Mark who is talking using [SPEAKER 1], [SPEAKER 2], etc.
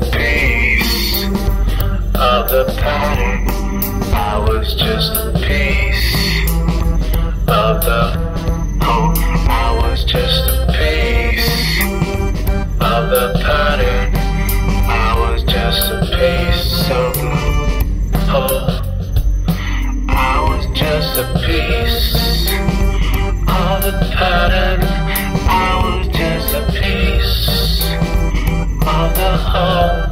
[SPEAKER 1] piece of the pattern. I was just a piece of the whole. I was just a piece of the pattern. I was just a piece of the whole. I was just a piece of the pattern. I was just a piece of the whole.